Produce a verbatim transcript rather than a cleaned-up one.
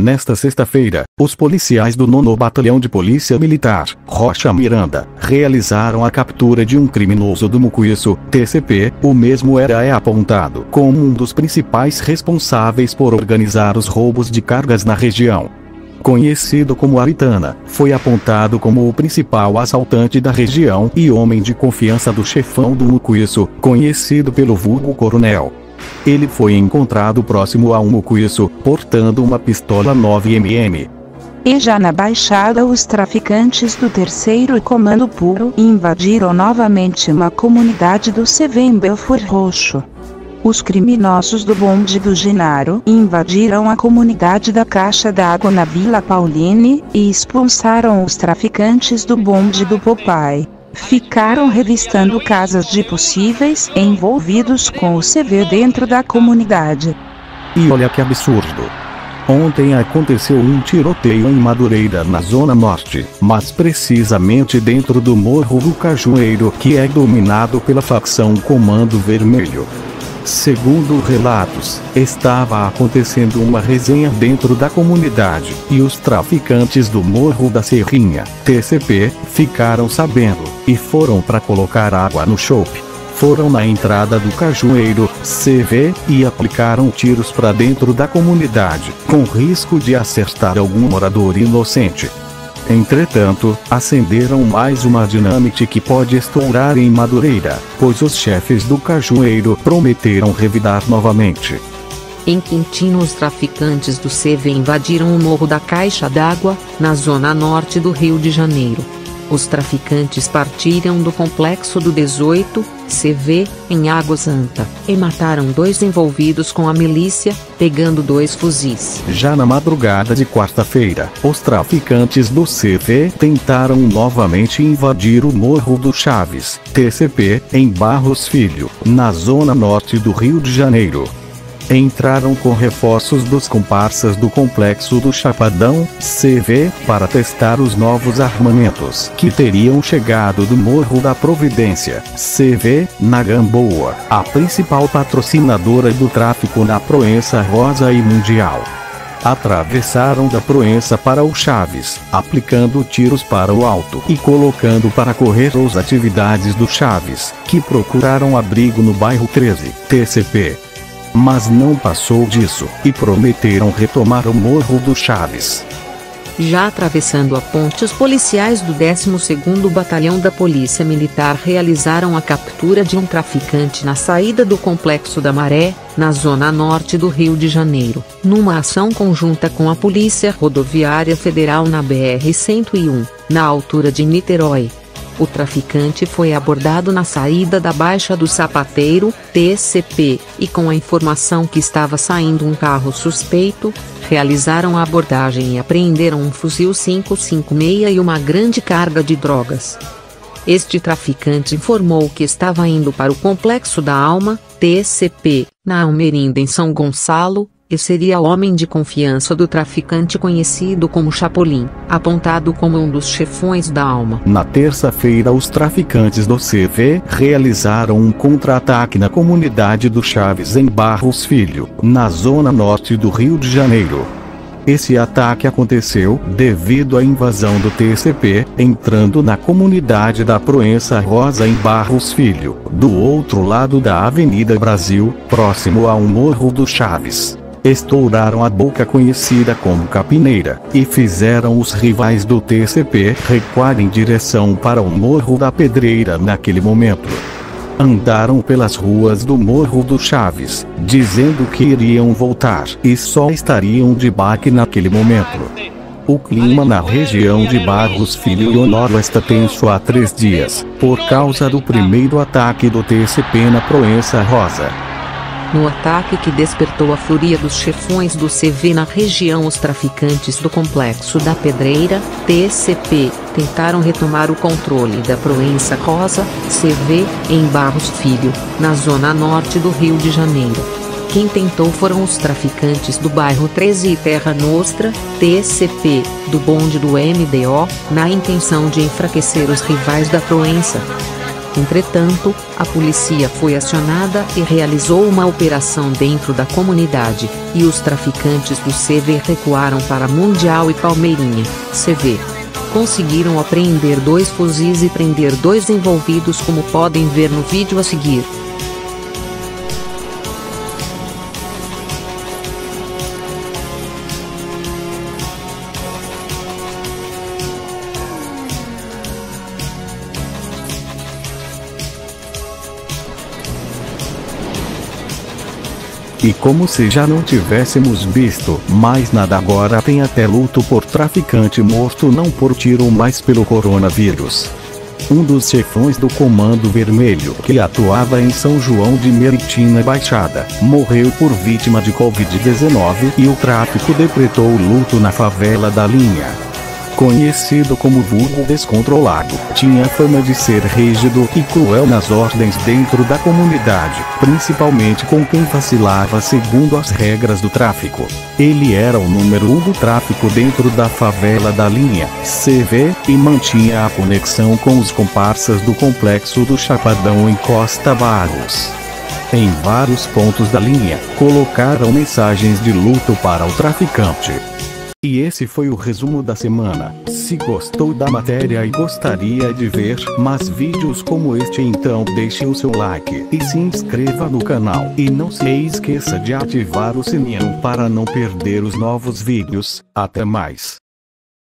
Nesta sexta-feira, os policiais do nono Batalhão de Polícia Militar, Rocha Miranda, realizaram a captura de um criminoso do Mucuíço, T C P. O mesmo era é apontado como um dos principais responsáveis por organizar os roubos de cargas na região. Conhecido como Aritana, foi apontado como o principal assaltante da região e homem de confiança do chefão do Mucuíço, conhecido pelo vulgo Coronel. Ele foi encontrado próximo a um mucuíço, portando uma pistola nove milímetros. E já na Baixada, os traficantes do terceiro Comando Puro invadiram novamente uma comunidade do C V em Belford Roxo. Os criminosos do bonde do Genaro invadiram a comunidade da Caixa d'Água na Vila Pauline e expulsaram os traficantes do bonde do Popeye. Ficaram revistando casas de possíveis envolvidos com o C V dentro da comunidade. E olha que absurdo! Ontem aconteceu um tiroteio em Madureira, na Zona Norte, mas precisamente dentro do Morro do Cajueiro, que é dominado pela facção Comando Vermelho. Segundo relatos, estava acontecendo uma resenha dentro da comunidade, e os traficantes do Morro da Serrinha, T C P, ficaram sabendo, e foram para colocar água no chope. Foram na entrada do Cajueiro, C V, e aplicaram tiros para dentro da comunidade, com risco de acertar algum morador inocente. Entretanto, acenderam mais uma dinamite que pode estourar em Madureira, pois os chefes do Cajueiro prometeram revidar novamente. Em Quintino, os traficantes do C V invadiram o Morro da Caixa d'Água, na zona norte do Rio de Janeiro. Os traficantes partiram do complexo do dezoito, C V, em Água Santa, e mataram dois envolvidos com a milícia, pegando dois fuzis. Já na madrugada de quarta-feira, os traficantes do C V tentaram novamente invadir o Morro do Chaves, T C P, em Barros Filho, na zona norte do Rio de Janeiro. Entraram com reforços dos comparsas do Complexo do Chapadão, C V, para testar os novos armamentos que teriam chegado do Morro da Providência, C V, na Gamboa, a principal patrocinadora do tráfico na Proença Rosa e Mundial. Atravessaram da Proença para o Chaves, aplicando tiros para o alto e colocando para correr as atividades do Chaves, que procuraram abrigo no bairro treze, T C P. Mas não passou disso, e prometeram retomar o Morro do Chaves. Já atravessando a ponte, os policiais do décimo segundo Batalhão da Polícia Militar realizaram a captura de um traficante na saída do Complexo da Maré, na zona norte do Rio de Janeiro, numa ação conjunta com a Polícia Rodoviária Federal na B R cento e um, na altura de Niterói. O traficante foi abordado na saída da Baixa do Sapateiro, T C P, e com a informação que estava saindo um carro suspeito, realizaram a abordagem e apreenderam um fuzil cinco cinco seis e uma grande carga de drogas. Este traficante informou que estava indo para o Complexo da Alma, T C P, na Almerinda em São Gonçalo, e seria o homem de confiança do traficante conhecido como Chapolin, apontado como um dos chefões da Alma. Na terça-feira, os traficantes do C V realizaram um contra-ataque na comunidade do Chaves em Barros Filho, na zona norte do Rio de Janeiro. Esse ataque aconteceu devido à invasão do T C P, entrando na comunidade da Proença Rosa em Barros Filho, do outro lado da Avenida Brasil, próximo ao Morro do Chaves. Estouraram a boca conhecida como Capineira, e fizeram os rivais do T C P recuar em direção para o Morro da Pedreira naquele momento. Andaram pelas ruas do Morro do Chaves, dizendo que iriam voltar e só estariam de baque naquele momento. O clima na região de Barros Filho e o Noroeste tenso há três dias, por causa do primeiro ataque do T C P na Proença Rosa. No ataque que despertou a fúria dos chefões do C V na região, os traficantes do Complexo da Pedreira, T C P, tentaram retomar o controle da Proença Rosa, C V, em Barros Filho, na zona norte do Rio de Janeiro. Quem tentou foram os traficantes do bairro treze e Terra Nostra, T C P, do bonde do M D O, na intenção de enfraquecer os rivais da Proença. Entretanto, a polícia foi acionada e realizou uma operação dentro da comunidade, e os traficantes do C V recuaram para Mundial e Palmeirinha, C V. Conseguiram apreender dois fuzis e prender dois envolvidos, como podem ver no vídeo a seguir. E como se já não tivéssemos visto mais nada, agora tem até luto por traficante morto, não por tiro mas pelo coronavírus. Um dos chefões do Comando Vermelho, que atuava em São João de Meriti na Baixada, morreu por vítima de covid dezenove e o tráfico decretou luto na favela da Linha. Conhecido como vulgo descontrolado, tinha fama de ser rígido e cruel nas ordens dentro da comunidade, principalmente com quem vacilava segundo as regras do tráfico. Ele era o número um do tráfico dentro da favela da Linha, C V, e mantinha a conexão com os comparsas do complexo do Chapadão em Costa Barros. Em vários pontos da linha, colocaram mensagens de luto para o traficante. E esse foi o resumo da semana. Se gostou da matéria e gostaria de ver mais vídeos como este, então deixe o seu like e se inscreva no canal. E não se esqueça de ativar o sininho para não perder os novos vídeos. Até mais.